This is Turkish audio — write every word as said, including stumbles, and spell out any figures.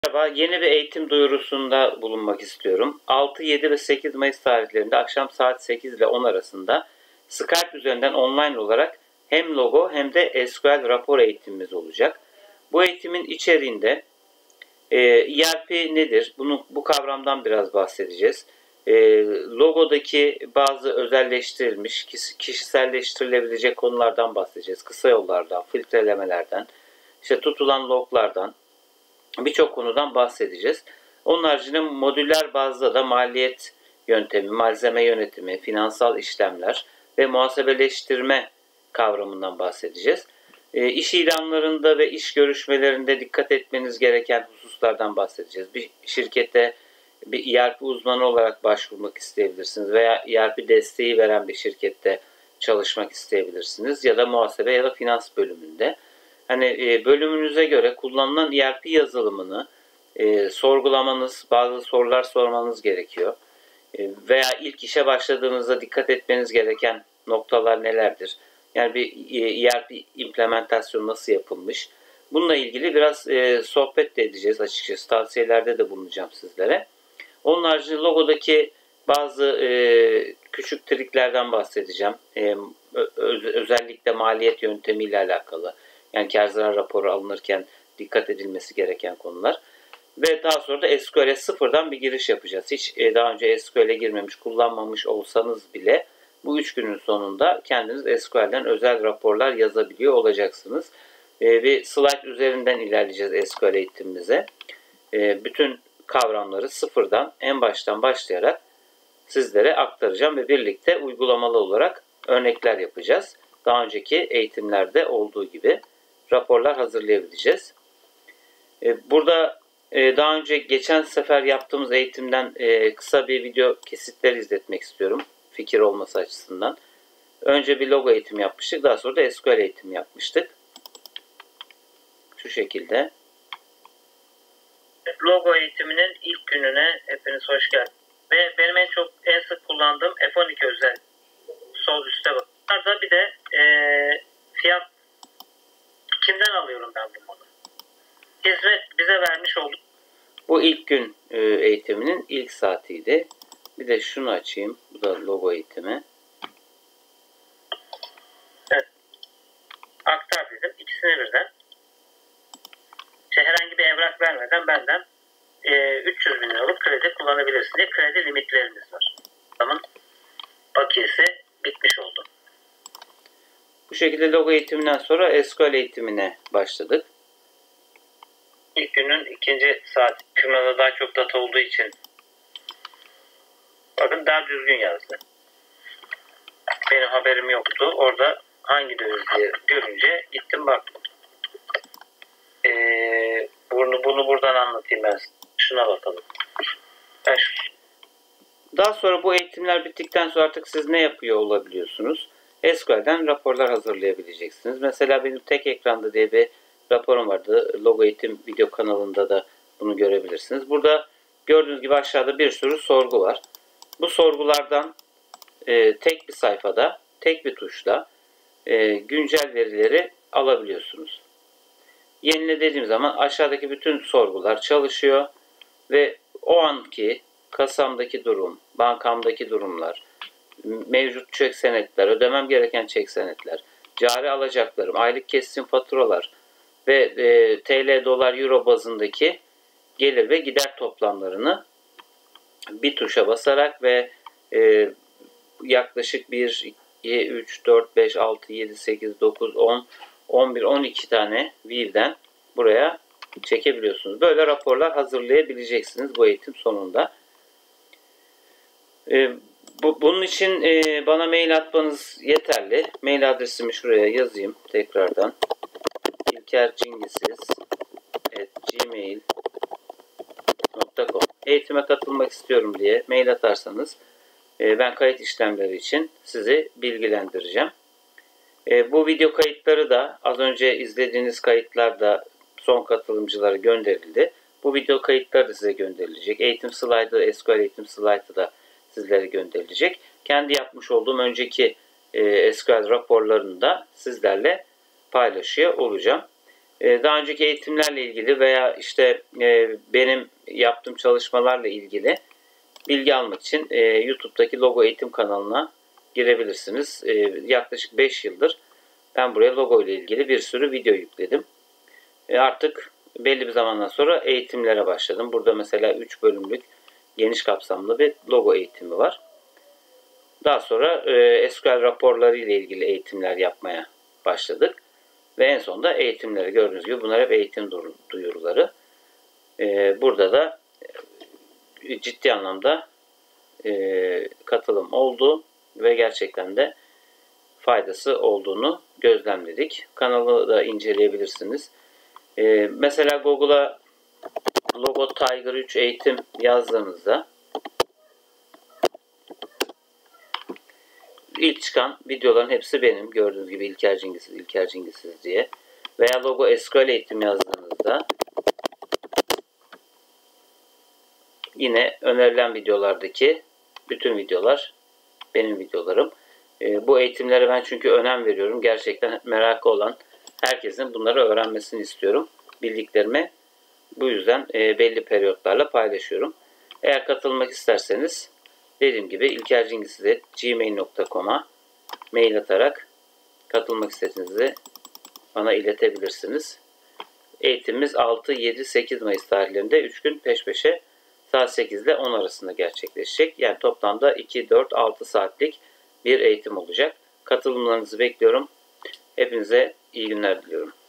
Merhaba, yeni bir eğitim duyurusunda bulunmak istiyorum. altı, yedi ve sekiz Mayıs tarihlerinde akşam saat sekiz ile on arasında Skype üzerinden online olarak hem logo hem de S Q L rapor eğitimimiz olacak. Bu eğitimin içeriğinde e, E R P nedir? Bunu, bu kavramdan biraz bahsedeceğiz. E, logodaki bazı özelleştirilmiş, kişiselleştirilebilecek konulardan bahsedeceğiz. Kısa yollardan, filtrelemelerden, işte tutulan loglardan, birçok konudan bahsedeceğiz. Onun haricinde modüller bazda da maliyet yöntemi, malzeme yönetimi, finansal işlemler ve muhasebeleştirme kavramından bahsedeceğiz. E, iş ilanlarında ve iş görüşmelerinde dikkat etmeniz gereken hususlardan bahsedeceğiz. Bir şirkete bir E R P uzmanı olarak başvurmak isteyebilirsiniz veya E R P desteği veren bir şirkette çalışmak isteyebilirsiniz ya da muhasebe ya da finans bölümünde. Hani bölümünüze göre kullanılan E R P yazılımını e, sorgulamanız, bazı sorular sormanız gerekiyor. E, veya ilk işe başladığınızda dikkat etmeniz gereken noktalar nelerdir? Yani bir E R P implementasyonu nasıl yapılmış? Bununla ilgili biraz e, sohbet de edeceğiz açıkçası. Tavsiyelerde de bulunacağım sizlere. Onun haricinde logodaki bazı e, küçük triklerden bahsedeceğim. E, öz, özellikle maliyet yöntemiyle alakalı. Yani kar zarar raporu alınırken dikkat edilmesi gereken konular. Ve daha sonra da S Q L'e sıfırdan bir giriş yapacağız. Hiç daha önce S Q L'e girmemiş, kullanmamış olsanız bile bu üç günün sonunda kendiniz S Q L'den özel raporlar yazabiliyor olacaksınız. Bir slide üzerinden ilerleyeceğiz S Q L eğitimimize. Bütün kavramları sıfırdan, en baştan başlayarak sizlere aktaracağım ve birlikte uygulamalı olarak örnekler yapacağız. Daha önceki eğitimlerde olduğu gibi raporlar hazırlayabileceğiz. Burada daha önce geçen sefer yaptığımız eğitimden kısa bir video kesitler izletmek istiyorum. Fikir olması açısından. Önce bir logo eğitimi yapmıştık. Daha sonra da S Q L eğitimi yapmıştık. Şu şekilde. Logo eğitiminin ilk gününe hepiniz hoş geldiniz. Ve benim en çok en sık kullandığım F on iki özel. Sol üstte bak. Burada bir de e, fiyat kimden alıyorum ben bunu? Hizmet bize vermiş olduk. Bu ilk gün e, eğitiminin ilk saatiydi. Bir de şunu açayım. Bu da logo eğitimi. Evet. Aktar dedim. İkisini birden. İşte herhangi bir evrak vermeden benden e, üç yüz bin liralık kredi kullanabilirsin diye kredi limitlerimiz var. Adamın bakiyesi bitmiş oldu. Bu şekilde logo eğitiminden sonra S Q L eğitimine başladık. İlk günün ikinci saati. Firmada daha çok data olduğu için bakın daha düzgün yazdı. Benim haberim yoktu. Orada hangi döviz diye görünce gittim baktım. Ee, bunu, bunu buradan anlatayım ben. Şuna bakalım. Ben şu... Daha sonra bu eğitimler bittikten sonra artık siz ne yapıyor olabiliyorsunuz? S Q L'den raporlar hazırlayabileceksiniz. Mesela benim tek ekranda diye bir raporum vardı. Logo eğitim video kanalında da bunu görebilirsiniz. Burada gördüğünüz gibi aşağıda bir sürü sorgu var. Bu sorgulardan e, tek bir sayfada, tek bir tuşla e, güncel verileri alabiliyorsunuz. Yenile dediğim zaman aşağıdaki bütün sorgular çalışıyor ve o anki kasamdaki durum, bankamdaki durumlar, mevcut çek senetler, ödemem gereken çek senetler, cari alacaklarım, aylık kesim faturalar ve e, T L, dolar, euro bazındaki gelir ve gider toplamlarını bir tuşa basarak ve e, yaklaşık bir, iki, üç, dört, beş, altı, yedi, sekiz, dokuz, on, on bir, on iki tane view'den buraya çekebiliyorsunuz. Böyle raporlar hazırlayabileceksiniz bu eğitim sonunda. E, bu, bunun için e, bana mail atmanız yeterli. Mail adresimi şuraya yazayım tekrardan. ilkercingisiz at gmail nokta com. Eğitime katılmak istiyorum diye mail atarsanız e, ben kayıt işlemleri için sizi bilgilendireceğim. E, bu video kayıtları da az önce izlediğiniz kayıtlar da son katılımcılara gönderildi. Bu video kayıtları da size gönderilecek. Eğitim slaytı, S Q L eğitim slaytı da sizlere gönderilecek. Kendi yapmış olduğum önceki e, S Q L raporlarını da sizlerle paylaşıyor olacağım. Daha önceki eğitimlerle ilgili veya işte benim yaptığım çalışmalarla ilgili bilgi almak için YouTube'daki Logo Eğitim kanalına girebilirsiniz. Yaklaşık beş yıldır ben buraya logo ile ilgili bir sürü video yükledim. Artık belli bir zamandan sonra eğitimlere başladım. Burada mesela üç bölümlük geniş kapsamlı bir logo eğitimi var. Daha sonra S Q L raporları ile ilgili eğitimler yapmaya başladık. Ve en sonunda eğitimleri, gördüğünüz gibi bunlar hep eğitim duyuruları. Burada da ciddi anlamda katılım oldu ve gerçekten de faydası olduğunu gözlemledik. Kanalı da inceleyebilirsiniz. Mesela Google'a Logo Tiger üç eğitim yazdığınızda ilk çıkan videoların hepsi benim. Gördüğünüz gibi İlker Cingisiz, İlker Cingisiz diye. Veya Logo S Q L eğitim yazdığınızda yine önerilen videolardaki bütün videolar benim videolarım. Bu eğitimlere ben çünkü önem veriyorum. Gerçekten merakı olan herkesin bunları öğrenmesini istiyorum. Bildiklerimi bu yüzden belli periyotlarla paylaşıyorum. Eğer katılmak isterseniz dediğim gibi ilkercingisiz at gmail nokta com'a mail atarak katılmak istediğinizi bana iletebilirsiniz. Eğitimimiz altı, yedi, sekiz Mayıs tarihlerinde üç gün peş peşe saat sekiz ile on arasında gerçekleşecek. Yani toplamda iki, dört, altı saatlik bir eğitim olacak. Katılımlarınızı bekliyorum. Hepinize iyi günler diliyorum.